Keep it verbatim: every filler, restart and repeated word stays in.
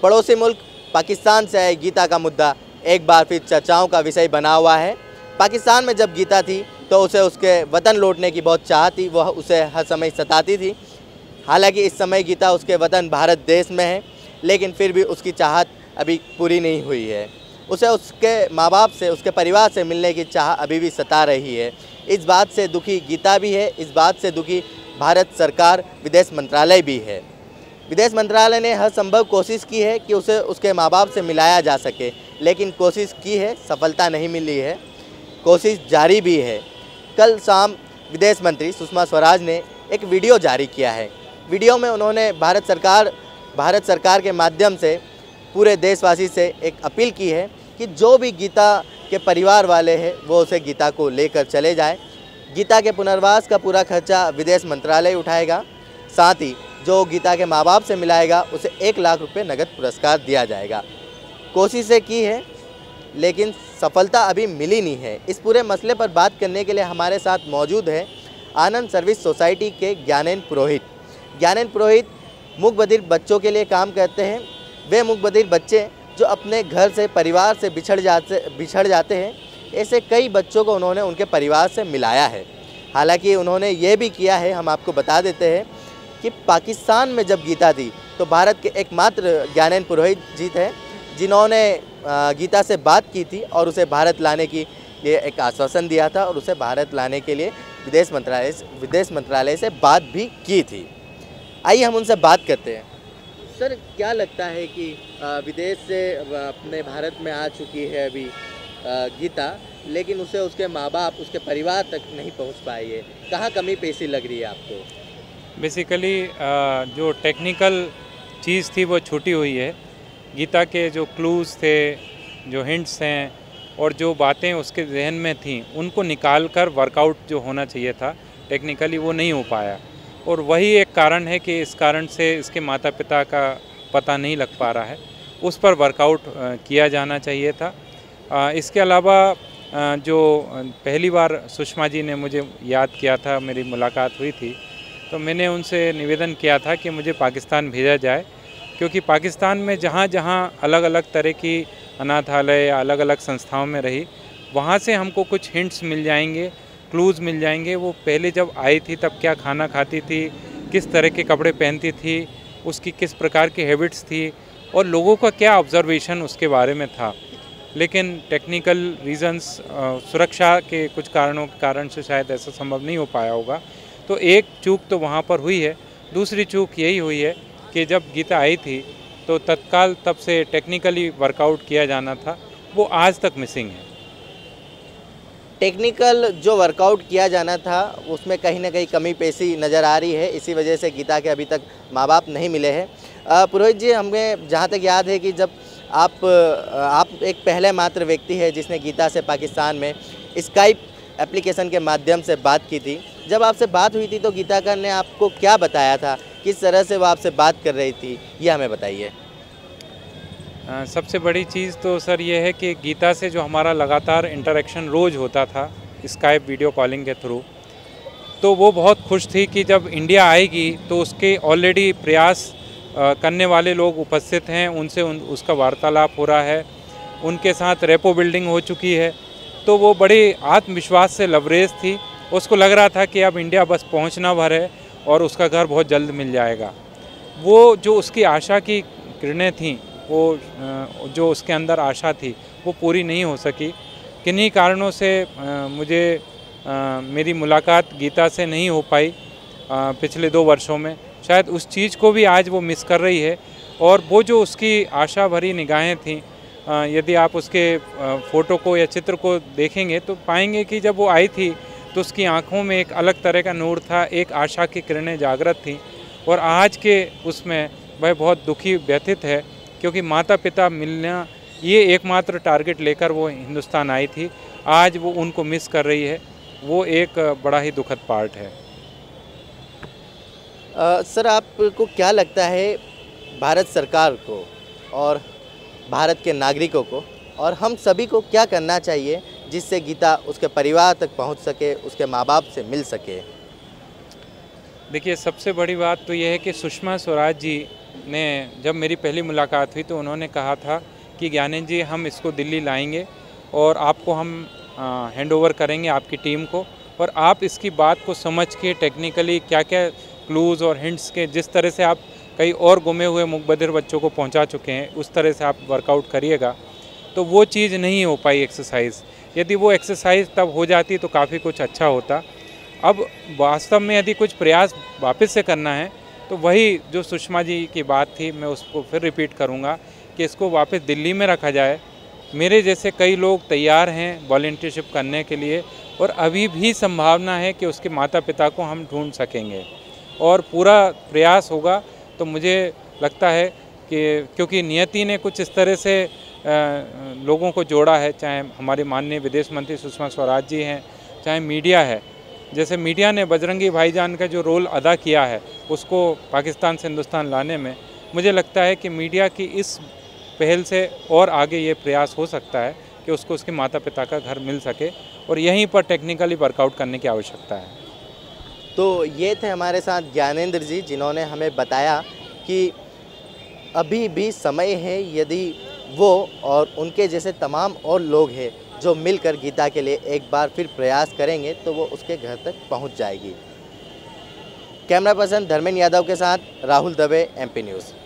पड़ोसी मुल्क पाकिस्तान से आई गीता का मुद्दा एक बार फिर चर्चाओं का विषय बना हुआ है। पाकिस्तान में जब गीता थी तो उसे उसके वतन लौटने की बहुत चाह थी, वह उसे हर समय सताती थी। हालांकि इस समय गीता उसके वतन भारत देश में है, लेकिन फिर भी उसकी चाहत अभी पूरी नहीं हुई है। उसे उसके माँ बाप से, उसके परिवार से मिलने की चाह अभी भी सता रही है। इस बात से दुखी गीता भी है, इस बात से दुखी भारत सरकार, विदेश मंत्रालय भी है। विदेश मंत्रालय ने हर संभव कोशिश की है कि उसे उसके माँ बाप से मिलाया जा सके, लेकिन कोशिश की है, सफलता नहीं मिली है, कोशिश जारी भी है। कल शाम विदेश मंत्री सुषमा स्वराज ने एक वीडियो जारी किया है। वीडियो में उन्होंने भारत सरकार भारत सरकार के माध्यम से पूरे देशवासी से एक अपील की है कि जो भी गीता के परिवार वाले हैं वो उसे गीता को लेकर चले जाए। गीता के पुनर्वास का पूरा खर्चा विदेश मंत्रालय उठाएगा। साथ ही जो गीता के माँ बाप से मिलाएगा उसे एक लाख रुपए नगद पुरस्कार दिया जाएगा। कोशिशें की है लेकिन सफलता अभी मिली नहीं है। इस पूरे मसले पर बात करने के लिए हमारे साथ मौजूद है आनंद सर्विस सोसाइटी के ज्ञानेंद्र पुरोहित। ज्ञानेंद्र पुरोहित मूक बधिर बच्चों के लिए काम करते हैं। वे मूक बधिर बच्चे जो अपने घर से, परिवार से बिछड़ जाते बिछड़ जाते हैं, ऐसे कई बच्चों को उन्होंने उनके परिवार से मिलाया है। हालांकि उन्होंने ये भी किया है, हम आपको बता देते हैं कि पाकिस्तान में जब गीता थी तो भारत के एकमात्र ज्ञानेंद्र पुरोहित जी थे जिन्होंने गीता से बात की थी और उसे भारत लाने के लिए एक आश्वासन दिया था और उसे भारत लाने के लिए विदेश मंत्रालय विदेश मंत्रालय से बात भी की थी। आइए हम उनसे बात करते हैं। सर, क्या लगता है कि विदेश से अपने भारत में आ चुकी है अभी गीता, लेकिन उसे उसके माँ बाप, उसके परिवार तक नहीं पहुंच पाई है, कहाँ कमी पेशी लग रही है आपको? बेसिकली जो टेक्निकल चीज़ थी वो छूटी हुई है। गीता के जो क्लूज़ थे, जो हिंट्स हैं और जो बातें उसके जहन में थीं, उनको निकाल कर वर्कआउट जो होना चाहिए था टेक्निकली वो नहीं हो पाया। और वही एक कारण है कि इस कारण से इसके माता पिता का पता नहीं लग पा रहा है, उस पर वर्कआउट किया जाना चाहिए था। इसके अलावा जो पहली बार सुषमा जी ने मुझे याद किया था, मेरी मुलाकात हुई थी, तो मैंने उनसे निवेदन किया था कि मुझे पाकिस्तान भेजा जाए, क्योंकि पाकिस्तान में जहाँ जहाँ अलग अलग तरह की अनाथालय या अलग अलग संस्थाओं में रही, वहाँ से हमको कुछ हिंट्स मिल जाएंगे, क्लूज़ मिल जाएंगे। वो पहले जब आई थी तब क्या खाना खाती थी, किस तरह के कपड़े पहनती थी, उसकी किस प्रकार की हैबिट्स थी और लोगों का क्या ऑब्जर्वेशन उसके बारे में था। लेकिन टेक्निकल रीज़न्स, सुरक्षा के कुछ कारणों के कारण से शायद ऐसा संभव नहीं हो पाया होगा। तो एक चूक तो वहाँ पर हुई है। दूसरी चूक यही हुई है कि जब गीता आई थी तो तत्काल तब से टेक्निकली वर्कआउट किया जाना था, वो आज तक मिसिंग है। टेक्निकल जो वर्कआउट किया जाना था उसमें कहीं ना कहीं कमी पेशी नज़र आ रही है, इसी वजह से गीता के अभी तक माँ बाप नहीं मिले हैं। पुरोहित जी, हमें जहाँ तक याद है कि जब आप आप एक पहले मात्र व्यक्ति है जिसने गीता से पाकिस्तान में स्काइप एप्लीकेशन के माध्यम से बात की थी। जब आपसे बात हुई थी तो गीता का ने आपको क्या बताया था, किस तरह से वो आपसे बात कर रही थी, ये हमें बताइए। सबसे बड़ी चीज़ तो सर ये है कि गीता से जो हमारा लगातार इंटरेक्शन रोज़ होता था स्काइप वीडियो कॉलिंग के थ्रू, तो वो बहुत खुश थी कि जब इंडिया आएगी तो उसके ऑलरेडी प्रयास करने वाले लोग उपस्थित हैं, उनसे उन, उसका वार्तालाप हो रहा है, उनके साथ रेपो बिल्डिंग हो चुकी है। तो वो बड़ी आत्मविश्वास से लबरेज थी। उसको लग रहा था कि अब इंडिया बस पहुंचना भर है और उसका घर बहुत जल्द मिल जाएगा। वो जो उसकी आशा की किरणें थीं, वो जो उसके अंदर आशा थी वो पूरी नहीं हो सकी। किन्हीं कारणों से मुझे मेरी मुलाकात गीता से नहीं हो पाई पिछले दो वर्षों में। शायद उस चीज़ को भी आज वो मिस कर रही है। और वो जो उसकी आशा भरी निगाहें थीं, यदि आप उसके फ़ोटो को या चित्र को देखेंगे तो पाएंगे कि जब वो आई थी तो उसकी आँखों में एक अलग तरह का नूर था, एक आशा की किरणें जागृत थीं। और आज के उसमें वह बहुत दुखी, व्यथित है, क्योंकि माता पिता मिलना ये एकमात्र टारगेट लेकर वो हिंदुस्तान आई थी। आज वो उनको मिस कर रही है। वो एक बड़ा ही दुखद पार्ट है। आ, सर, आपको क्या लगता है भारत सरकार को और भारत के नागरिकों को और हम सभी को क्या करना चाहिए जिससे गीता उसके परिवार तक पहुंच सके, उसके माँ बाप से मिल सके? देखिए, सबसे बड़ी बात तो ये है कि सुषमा स्वराज जी ने जब मेरी पहली मुलाकात हुई तो उन्होंने कहा था कि ज्ञानेंद्र जी, हम इसको दिल्ली लाएंगे और आपको हम हैंड ओवर करेंगे आपकी टीम को, और आप इसकी बात को समझ के टेक्निकली क्या क्या क्लूज़ और हिंट्स के जिस तरह से आप कई और गुमे हुए मुकबदिर बच्चों को पहुंचा चुके हैं उस तरह से आप वर्कआउट करिएगा। तो वो चीज़ नहीं हो पाई एक्सरसाइज। यदि वो एक्सरसाइज तब हो जाती तो काफ़ी कुछ अच्छा होता। अब वास्तव में यदि कुछ प्रयास वापस से करना है तो वही जो सुषमा जी की बात थी, मैं उसको फिर रिपीट करूँगा कि इसको वापस दिल्ली में रखा जाए। मेरे जैसे कई लोग तैयार हैं वॉलंटियरशिप करने के लिए, और अभी भी संभावना है कि उसके माता पिता को हम ढूंढ सकेंगे और पूरा प्रयास होगा। तो मुझे लगता है कि क्योंकि नियति ने कुछ इस तरह से आ, लोगों को जोड़ा है, चाहे हमारे माननीय विदेश मंत्री सुषमा स्वराज जी हैं, चाहे मीडिया है। जैसे मीडिया ने बजरंगी भाईजान का जो रोल अदा किया है उसको पाकिस्तान से हिंदुस्तान लाने में, मुझे लगता है कि मीडिया की इस पहल से और आगे ये प्रयास हो सकता है कि उसको उसके माता पिता का घर मिल सके, और यहीं पर टेक्निकली वर्कआउट करने की आवश्यकता है। तो ये थे हमारे साथ ज्ञानेंद्र जी, जिन्होंने हमें बताया कि अभी भी समय है, यदि वो और उनके जैसे तमाम और लोग हैं जो मिलकर गीता के लिए एक बार फिर प्रयास करेंगे तो वो उसके घर तक पहुंच जाएगी। कैमरा पर्सन धर्मेंद्र यादव के साथ Rahul Dave, M P news.